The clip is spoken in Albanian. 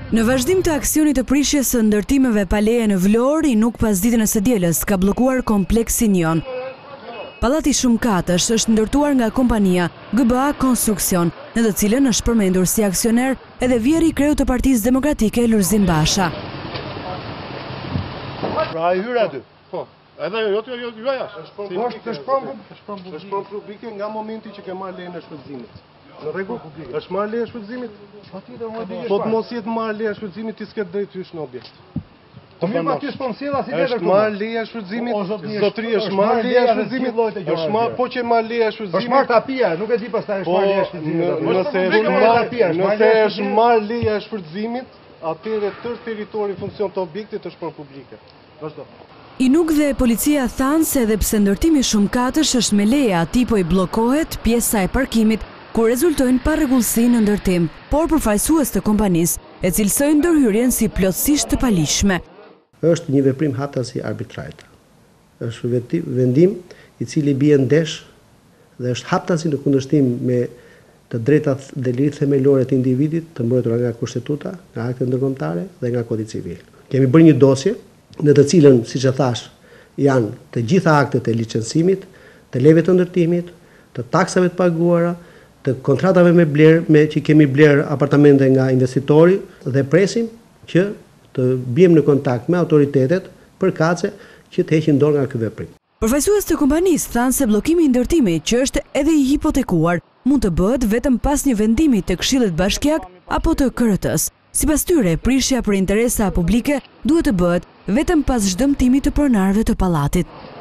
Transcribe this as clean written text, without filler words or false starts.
Në vazhdim të aksionit të prishjes së ndërtimeve pa leje në Vlorë, nuk pas ditën e së dielës ka bllokuar kompleksin Jon. Pallati Shumkatësh është ndërtuar nga kompania GBA Konstruksion, në të cilën është përmendur si aksioner edhe vjeri i kreut të Partisë Demokratike Lulzim Basha. Pra ai hyr aty. Po. Edhe jo jashtë. Është pron publike nga momenti që ke marrë lejen e shfrytëzimit. Në rregull? Është marrë leje e shfrytëzimit? Patjetër më di. Po të mos jetë marrë leje e shfrytëzimit, ti s'ke drejt hysh në objekt. Po mirë, pa ty s'po sjella si Është marrë leja e shfrytëzimit. Zotëri është marrë leja e shfrytëzimit. Është marrë, po që marrë leja e shfrytëzimit. Është marrë tapia, nuk e di pastaj është marrë leja e shfrytëzimit. Nëse është marrë leja e shfrytëzimit, atëherë tërë territori funksion të objektit është pron publike. Vazhdo. I nuk dhe policia thanë se edhe pse ndërtimi Shumkatësh është me leje, ati po i bllokohet pjesa e parkimit, ku rezultojnë parregullsi në ndërtim, por përfaqësues të kompanisë e cilësojnë ndërhyrjen si plotësisht të palishme. Është një veprim hatasi arbitrajt. Është vendim i cili bie ndesh dhe është haptasi në kundërshtim me të drejtat dhe liritë themelore të individit të mbrojtura nga Kushtetuta, nga aktet ndërkombëtare dhe nga Kodi Civil. Kemi bërë një dosje në të cilën, siç e thash, janë të gjitha aktet e licencimit, të lejeve të ndërtimit, të taksave të paguara, të kontratave me blerë, që kemi blerë apartamente nga investitori dhe presim që të bijem në kontakt me autoritetet për kace që të heqin dorë nga ky veprim. Përfaqësues të kompanisë thanë se bllokimi i ndërtimit, që është edhe i hipotekuar, mund të bëhet vetëm pas një vendimi të Këshillit Bashkiak apo të KRT-s. Sipas tyre, prishja për interesa publike duhet të bëhet vetëm pas zhdëmtimit të pronarëve të pallatit.